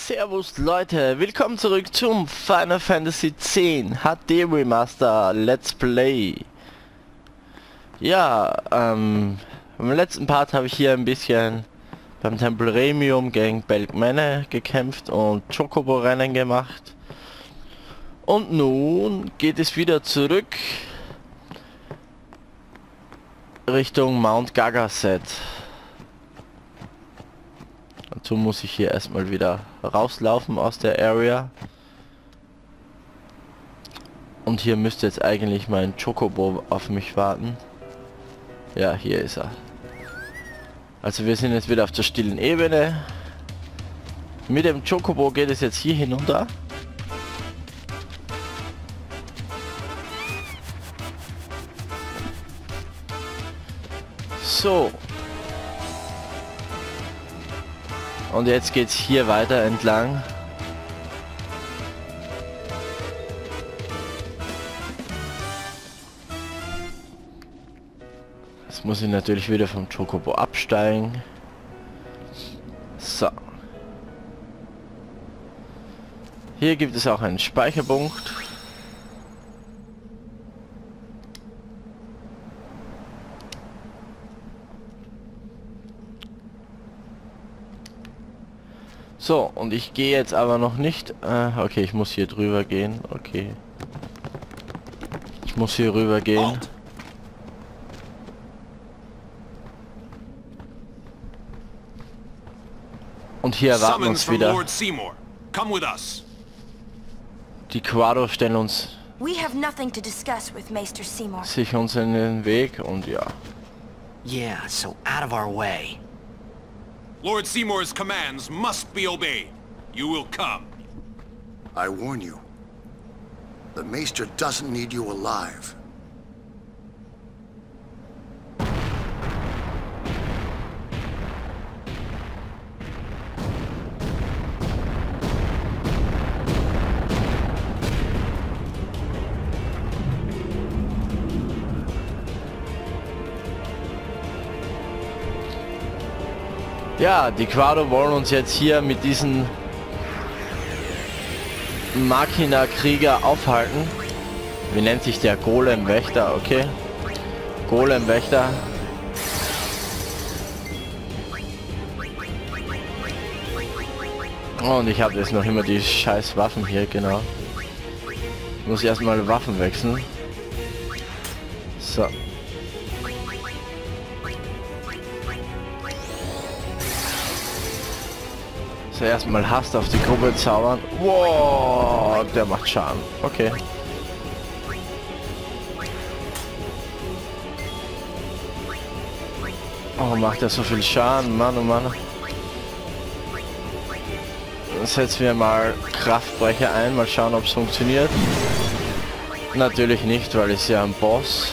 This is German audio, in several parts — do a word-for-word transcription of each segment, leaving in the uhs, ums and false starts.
Servus Leute, willkommen zurück zum Final Fantasy X H D Remaster Let's Play. Ja, ähm, im letzten Part habe ich hier ein bisschen beim Tempel Remium gegen Belkmene gekämpft und Chocobo-Rennen gemacht. Und nun geht es wieder zurück Richtung Mount Gagaset. Dazu muss ich hier erstmal wieder rauslaufen aus der Area. Und hier müsste jetzt eigentlich mein Chocobo auf mich warten. Ja, hier ist er. Also wir sind jetzt wieder auf der stillen Ebene. Mit dem Chocobo geht es jetzt hier hinunter. So. Und jetzt geht's hier weiter entlang. Jetzt muss ich natürlich wieder vom Chocobo absteigen. So. Hier gibt es auch einen Speicherpunkt. So, und ich gehe jetzt aber noch nicht... Äh, okay, ich muss hier drüber gehen. Okay. Ich muss hier rüber gehen. Und hier erwarten uns wieder... Die Quado stellen uns... sich uns in den Weg und ja. Yeah, so out of our way. Lord Seymour's commands must be obeyed. You will come. I warn you. The Maester doesn't need you alive. Ja, die Quado wollen uns jetzt hier mit diesen Machina-Krieger aufhalten. Wie nennt sich der? Golem-Wächter, okay. Golem-Wächter. Und ich habe jetzt noch immer die scheiß Waffen hier, genau. Ich muss erstmal Waffen wechseln. So. So, erstmal Hast auf die Gruppe zaubern. Wow, der macht Schaden. Okay. Oh, macht er so viel Schaden, Mann, oh Mann. Dann setzen wir mal Kraftbrecher ein, mal schauen, ob es funktioniert. Natürlich nicht, weil es ja ein Boss.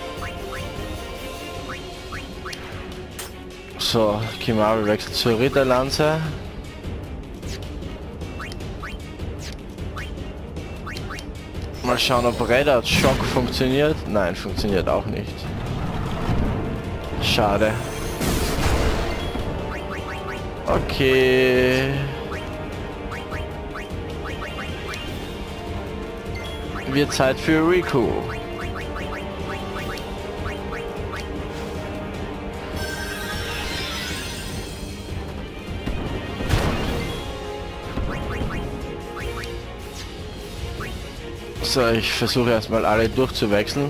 So, Kimari wechselt zur Ritterlanze. Mal schauen, ob Radar Schock funktioniert. Nein, funktioniert auch nicht. Schade. Okay. Wird Zeit für Riku. So, ich versuche erstmal alle durchzuwechseln.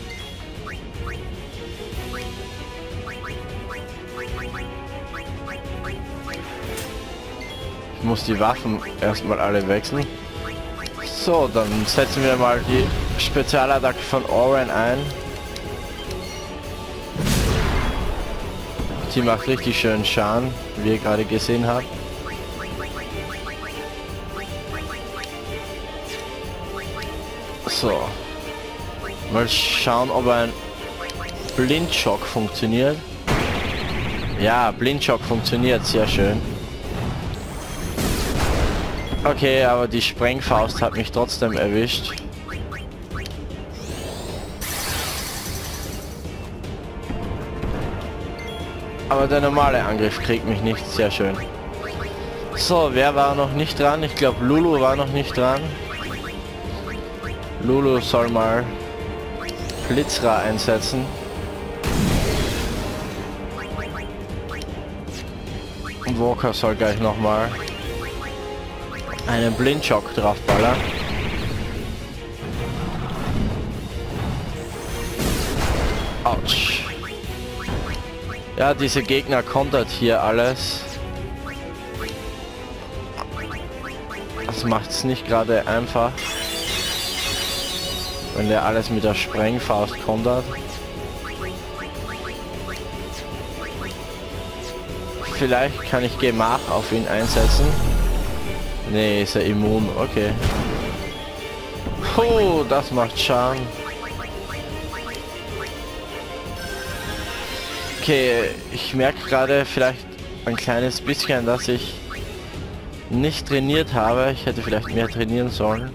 Ich muss die Waffen erstmal alle wechseln. So, dann setzen wir mal die Spezialattacke von Auron ein. Die macht richtig schön Schaden, wie ihr gerade gesehen habt. So. Mal schauen, ob ein Blindschock funktioniert. Ja, Blindschock funktioniert, sehr schön. Okay, aber die Sprengfaust hat mich trotzdem erwischt. Aber der normale Angriff kriegt mich nicht, sehr schön. So, wer war noch nicht dran? Ich glaube, Lulu war noch nicht dran. Lulu soll mal Blitzra einsetzen. Und Walker soll gleich nochmal einen Blindschock draufballern. Autsch. Ja, diese Gegner kontert hier alles. Das macht es nicht gerade einfach, wenn der alles mit der Sprengfaust kontert. Vielleicht kann ich Gemach auf ihn einsetzen. Nee, ist er immun. Okay. Oh, das macht Schaden. Okay, ich merke gerade vielleicht ein kleines bisschen, dass ich nicht trainiert habe. Ich hätte vielleicht mehr trainieren sollen.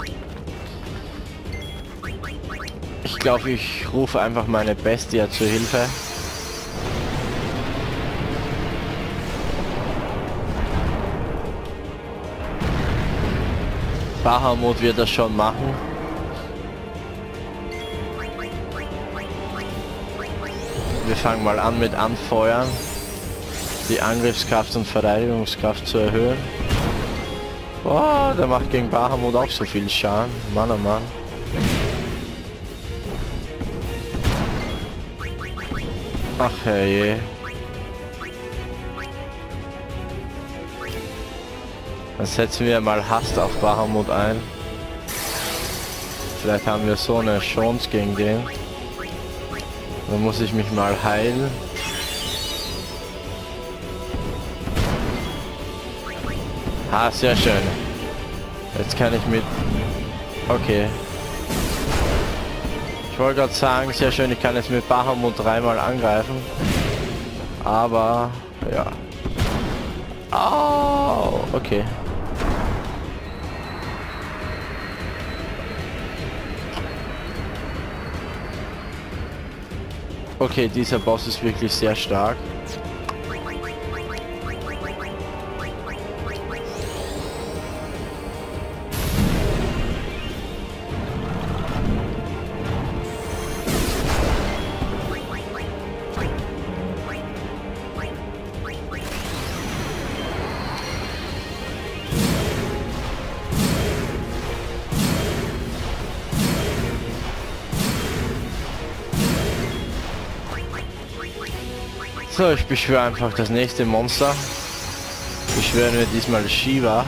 Ich glaube, ich rufe einfach meine Bestie zur Hilfe. Bahamut wird das schon machen. Wir fangen mal an mit Anfeuern. Die Angriffskraft und Verteidigungskraft zu erhöhen. Boah, der macht gegen Bahamut auch so viel Schaden. Mann, oh Mann. Ach herrje. Dann setzen wir mal Hast auf Bahamut ein. Vielleicht haben wir so eine Chance gegen den. Dann muss ich mich mal heilen. Ah, sehr schön. Jetzt kann ich mit... Okay. Ich wollte gerade sagen, sehr schön, ich kann jetzt mit Bahamut dreimal angreifen. Aber... ja. Oh, okay. Okay, dieser Boss ist wirklich sehr stark. So, ich beschwöre einfach das nächste Monster. Beschwören wir diesmal Shiva.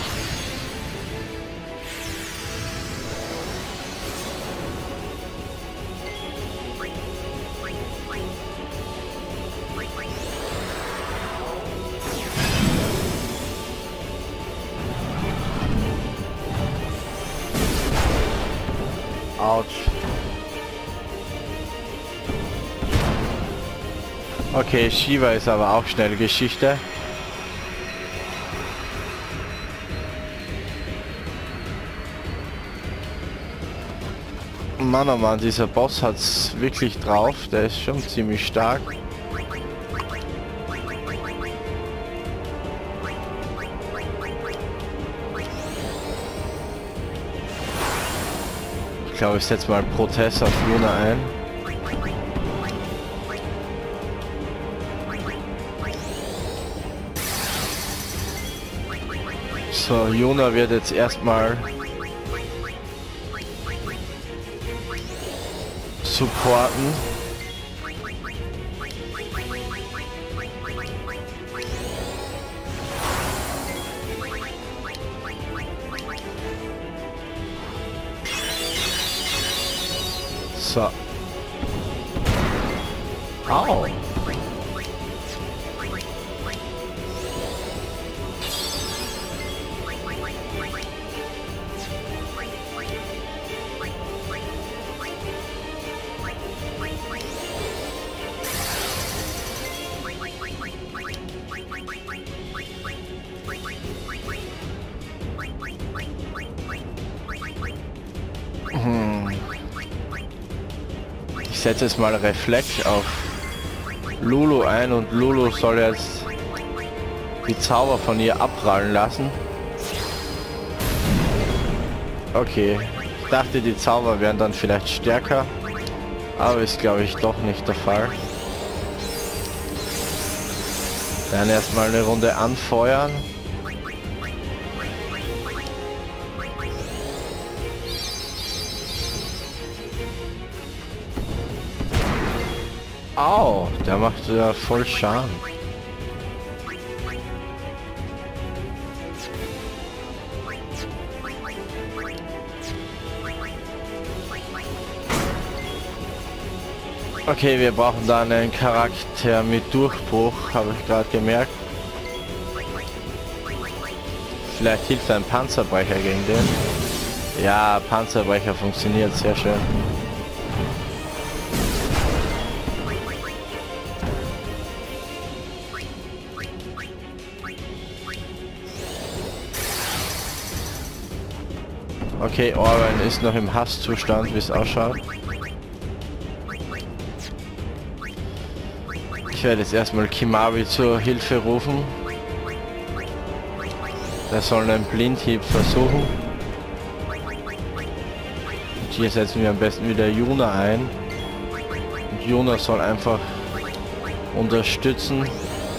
Autsch. Okay, Shiva ist aber auch schnell Geschichte. Mann, oh Mann, dieser Boss hat's wirklich drauf. Der ist schon ziemlich stark. Ich glaube, ich setze mal Protest auf Yuna ein. So, Yuna wird jetzt erstmal supporten. So. Au. Ich setze jetzt mal Reflex auf Lulu ein und Lulu soll jetzt die Zauber von ihr abprallen lassen. Okay, ich dachte, die Zauber wären dann vielleicht stärker, aber ist, glaube ich, doch nicht der Fall. Dann erstmal eine Runde anfeuern. Au, der macht ja voll Schaden. Okay, wir brauchen da einen Charakter mit Durchbruch, habe ich gerade gemerkt. Vielleicht hilft ein Panzerbrecher gegen den. Ja, Panzerbrecher funktioniert sehr schön. Okay, Oren ist noch im Hasszustand, wie es ausschaut. Ich werde jetzt erstmal Kimahri zur Hilfe rufen. Der soll einen Blindhieb versuchen. Und hier setzen wir am besten wieder Yuna ein. Und Yuna soll einfach unterstützen.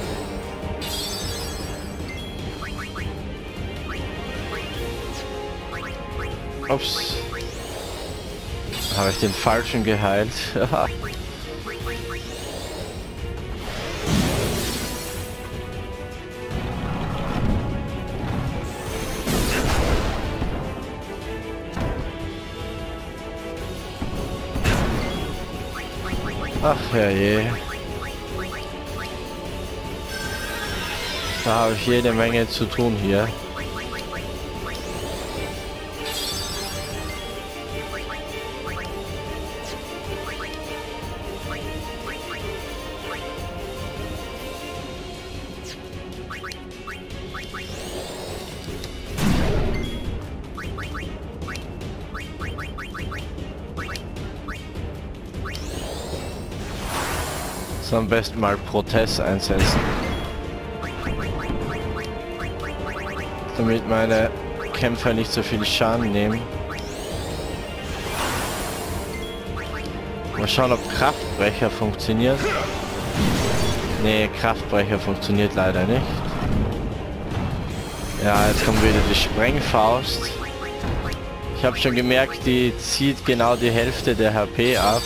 Ups. Habe ich den falschen geheilt. Ach herrje. Da habe ich jede Menge zu tun hier. Am besten mal Protest einsetzen, damit meine Kämpfer nicht so viel Schaden nehmen. Mal schauen, ob Kraftbrecher funktioniert. Nee, Kraftbrecher funktioniert leider nicht. Ja, jetzt kommt wieder die Sprengfaust. Ich habe schon gemerkt, die zieht genau die Hälfte der H P ab.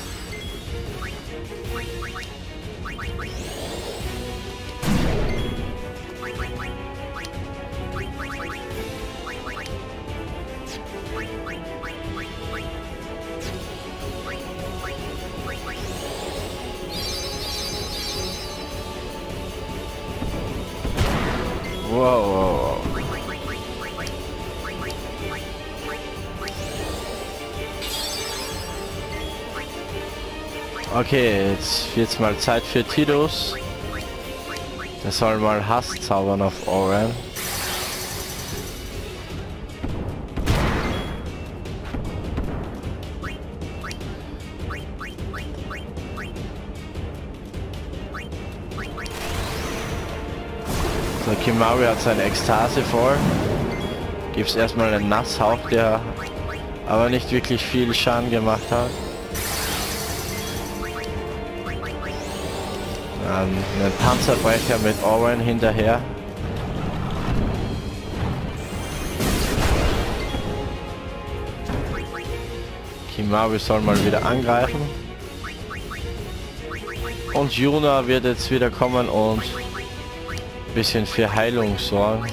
Wow. Okay, jetzt wird's mal Zeit für Tidus. Der soll mal Hass zaubern auf Oren. So, Kimahri hat seine Ekstase voll. Gibt's erstmal einen Nasshauch, der aber nicht wirklich viel Schaden gemacht hat. Dann einen Panzerbrecher mit Oren hinterher. Kimahri soll mal wieder angreifen. Und Yuna wird jetzt wieder kommen und ein bisschen für Heilung sorgen.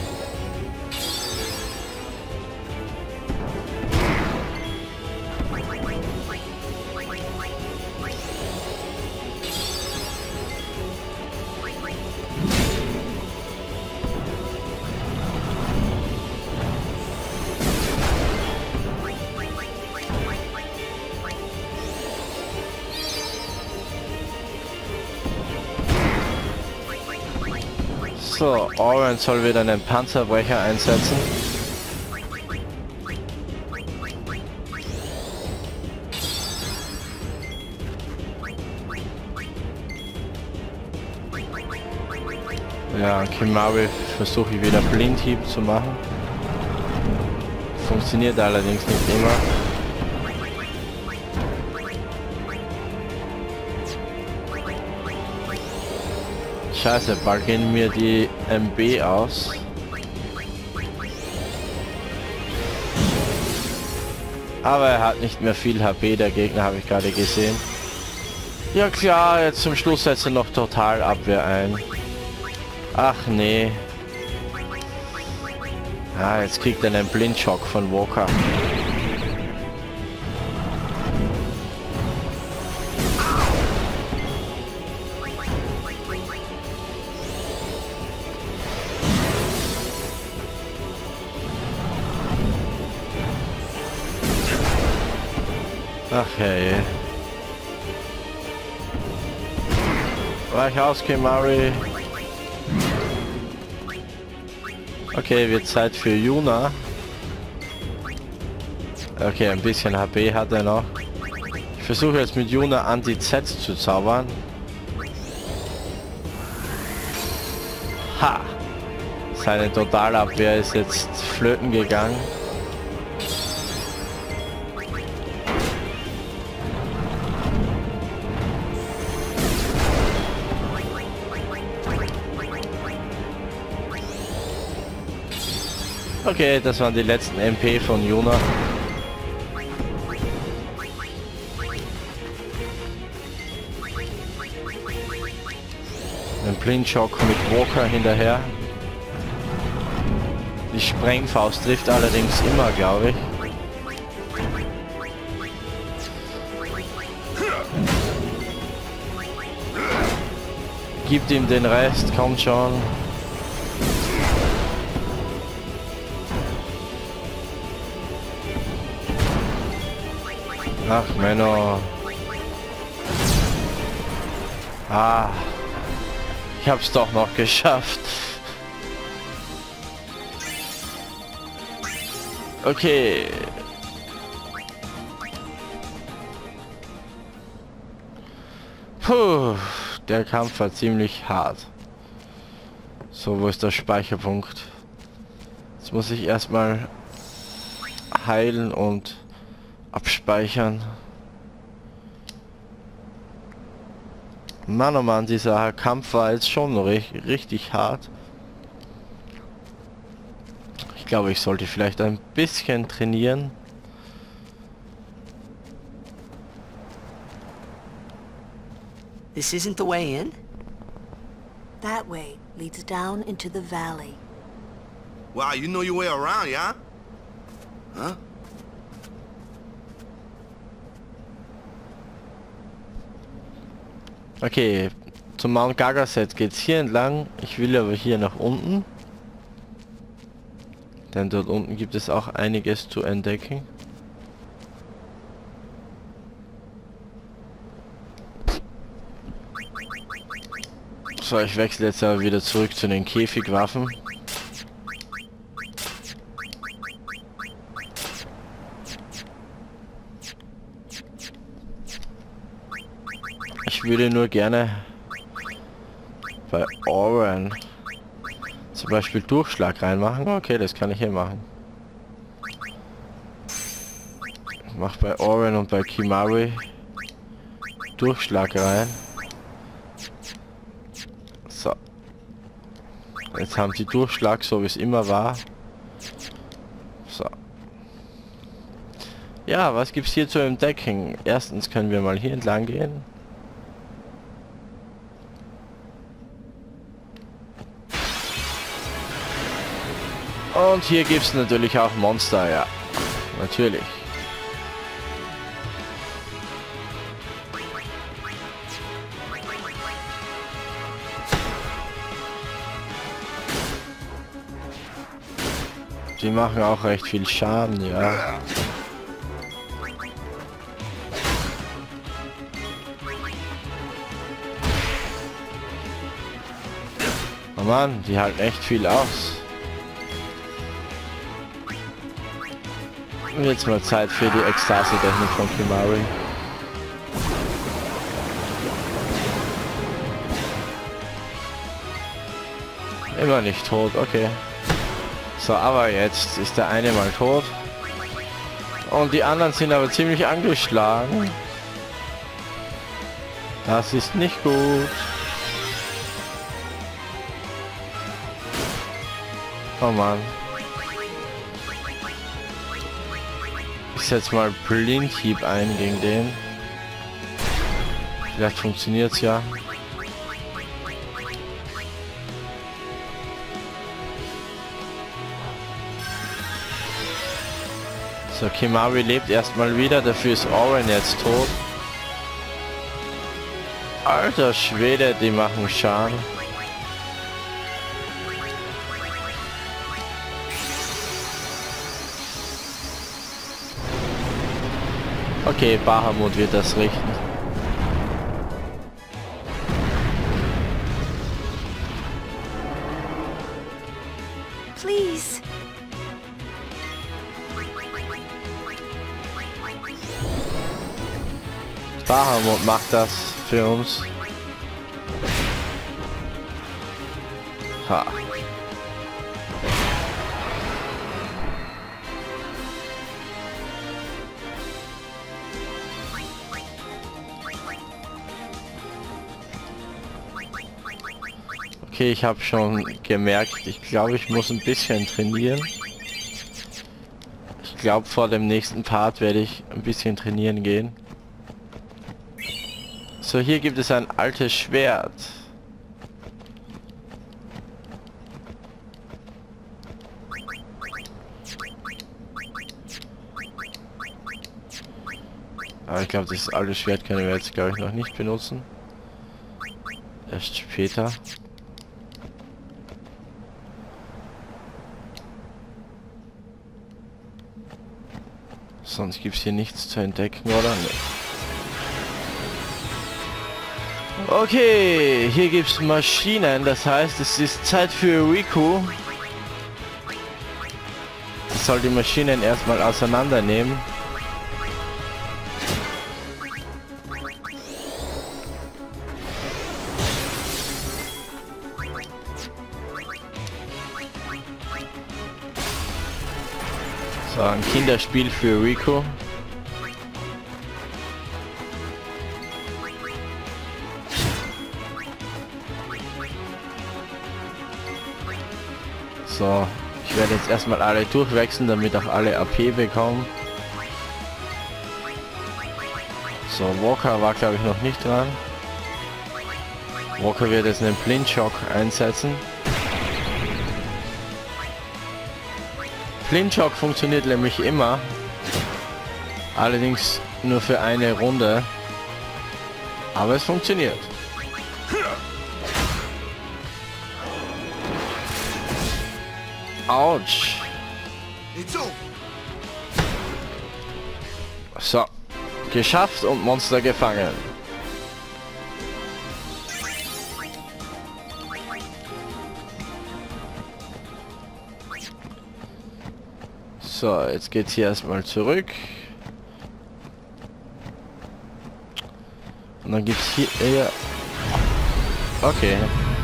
So, Oren soll wieder einen Panzerbrecher einsetzen. Ja, Kimahri versuche ich wieder Blindhieb zu machen. Funktioniert allerdings nicht immer. Scheiße, bald gehen mir die M B aus. Aber er hat nicht mehr viel H P, der Gegner, habe ich gerade gesehen. Ja klar, jetzt zum Schluss setzt er noch total Abwehr ein. Ach nee. Ah, jetzt kriegt er einen Blindschock von Walker. Ach hey. Weich aus, Kimahri. Okay, wird Zeit für Yuna. Okay, ein bisschen H P hat er noch. Ich versuche jetzt mit Yuna Anti-Z zu zaubern. Ha! Seine Totalabwehr ist jetzt flöten gegangen. Okay, das waren die letzten M P von Yuna. Ein Blindschock mit Walker hinterher. Die Sprengfaust trifft allerdings immer, glaube ich. Gibt ihm den Rest, kommt schon. Ach, Männer. Ah. Ich hab's doch noch geschafft. Okay. Puh. Der Kampf war ziemlich hart. So, wo ist der Speicherpunkt? Jetzt muss ich erstmal heilen und abspeichern. Mann, oh Mann, dieser Kampf war jetzt schon richtig, richtig hart. Ich glaube, ich sollte vielleicht ein bisschen trainieren. This isn't the way in? That way leads down into the valley. Wow, you know your way around, yeah? Huh? Okay, zum Mount Gargaset geht's hier entlang. Ich will aber hier nach unten. Denn dort unten gibt es auch einiges zu entdecken. So, ich wechsle jetzt aber wieder zurück zu den Käfigwaffen. Ich würde nur gerne bei Auron zum Beispiel Durchschlag reinmachen. Okay, das kann ich hier machen. Ich mach bei Auron und bei Kimahri Durchschlag rein. So. Jetzt haben sie Durchschlag, so wie es immer war. So. Ja, was gibt's hier zu entdecken? Erstens können wir mal hier entlang gehen. Und hier gibt es natürlich auch Monster, ja. Natürlich. Die machen auch recht viel Schaden, ja. Oh Mann, die halten echt viel aus. Jetzt mal Zeit für die Ekstase-Technik von Kimahri. Immer nicht tot, okay. So, aber jetzt ist der eine mal tot. Und die anderen sind aber ziemlich angeschlagen. Das ist nicht gut. Oh Mann. Ich setze mal Blindhieb ein gegen den. Vielleicht funktioniert's ja. So, Kimahri lebt erstmal wieder, dafür ist Oren jetzt tot. Alter Schwede, die machen Schaden. Okay, Bahamut wird das richten. Please. Bahamut macht das für uns. Ha. Okay, ich habe schon gemerkt, ich glaube, ich muss ein bisschen trainieren. Ich glaube, vor dem nächsten Part werde ich ein bisschen trainieren gehen. So, hier gibt es ein altes Schwert. Aber ich glaube, das alte Schwert können wir jetzt, glaube ich, noch nicht benutzen. Erst später. Sonst gibt es hier nichts zu entdecken, oder? Nee. Okay, hier gibt es Maschinen, das heißt, es ist Zeit für Riku. Ich soll die Maschinen erstmal auseinandernehmen. So, ein Kinderspiel für Riku. So, ich werde jetzt erstmal alle durchwechseln, damit auch alle A P bekommen. So, Walker war, glaube ich, noch nicht dran. Walker wird jetzt einen Blindshock einsetzen. Blindshock funktioniert nämlich immer. Allerdings nur für eine Runde. Aber es funktioniert. Autsch. So. Geschafft und Monster gefangen. So, jetzt geht's hier erstmal zurück. Und dann gibt's hier... Ja. Okay.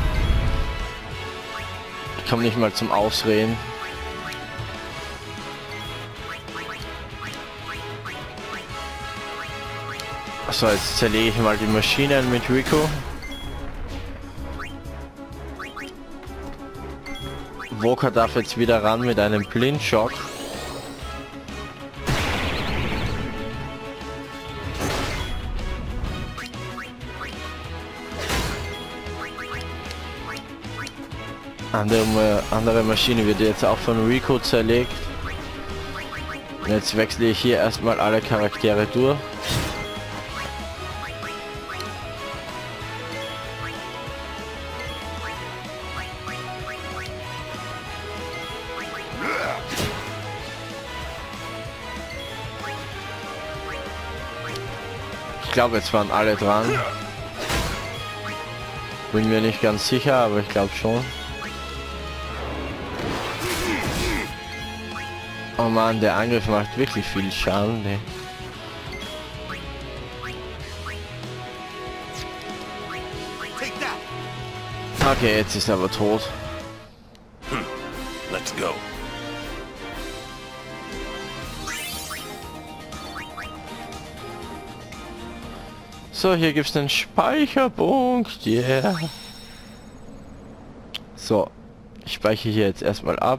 Ich komme nicht mal zum Ausreden. So, jetzt zerlege ich mal die Maschinen mit Riku. Walker darf jetzt wieder ran mit einem Blindshock. Andere, andere Maschine wird jetzt auch von Riku zerlegt. Und jetzt wechsle ich hier erstmal alle Charaktere durch. Ich glaube, jetzt waren alle dran. Bin mir nicht ganz sicher, aber ich glaube schon. Oh Mann, der Angriff macht wirklich viel Schaden. Ne? Okay, jetzt ist er aber tot. Let's go. So, hier gibt es einen Speicherpunkt. Yeah. So, ich speichere hier jetzt erstmal ab.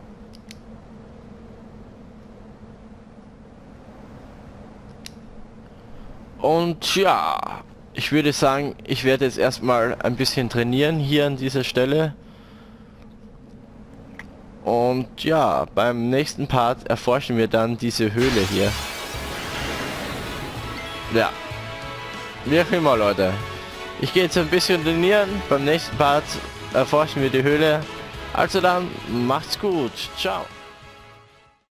Und ja, ich würde sagen, ich werde jetzt erstmal ein bisschen trainieren hier an dieser Stelle. Und ja, beim nächsten Part erforschen wir dann diese Höhle hier. Ja, wie auch immer, Leute. Ich gehe jetzt ein bisschen trainieren. Beim nächsten Part erforschen wir die Höhle. Also dann, macht's gut. Ciao.